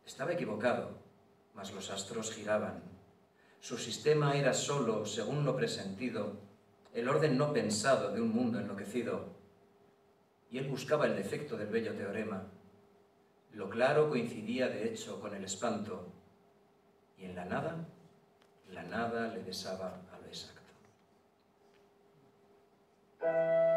Estaba equivocado, mas los astros giraban. Su sistema era solo, según lo presentido, el orden no pensado de un mundo enloquecido. Y él buscaba el defecto del bello teorema. Lo claro coincidía de hecho con el espanto, y en la nada le besaba a lo exacto.